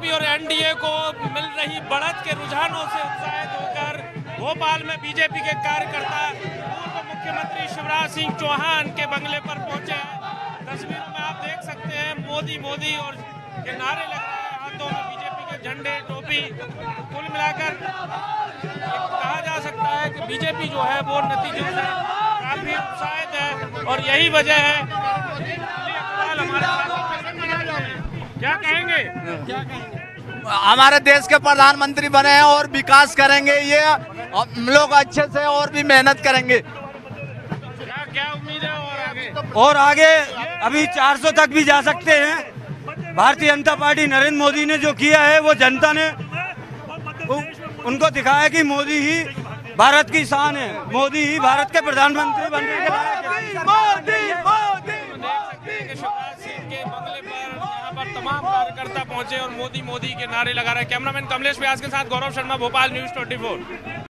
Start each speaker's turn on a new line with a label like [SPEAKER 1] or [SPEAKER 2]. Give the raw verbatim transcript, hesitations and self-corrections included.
[SPEAKER 1] BJP और NDA को मिल रही बढ़त के रुझानों से उत्साहित होकर भोपाल में बीजेपी के कार्यकर्ता पूर्व मुख्यमंत्री शिवराज सिंह चौहान के बंगले पर पहुंचे हैं। तस्वीरों में आप देख सकते हैं मोदी मोदी और के नारे लग रहे हैं, हाथों में बीजेपी के झंडे, टोपी। कुल मिलाकर कहा जा सकता है कि बीजेपी जो है वो नतीजों से काफी उत्साहित है और यही वजह है। क्या कहेंगे क्या कहेंगे
[SPEAKER 2] हमारे देश के प्रधानमंत्री बने हैं और विकास करेंगे, ये हम लोग अच्छे से और भी मेहनत करेंगे।
[SPEAKER 1] क्या क्या उम्मीद है और आगे
[SPEAKER 3] और आगे अभी चार सौ तक भी जा सकते हैं। भारतीय जनता पार्टी नरेंद्र मोदी ने जो किया है वो जनता ने उनको दिखाया कि मोदी ही भारत की शान है, मोदी ही भारत के प्रधानमंत्री बनने के लायक है। मोदी मोदी
[SPEAKER 1] देख सकते हैं कि शिवराज सिंह के बंगले पर यहाँ पर तमाम कार्यकर्ता पहुंचे और मोदी मोदी के नारे लगा रहे हैं। कैमरामैन कमलेश व्यास के साथ गौरव शर्मा, भोपाल न्यूज चौबीस।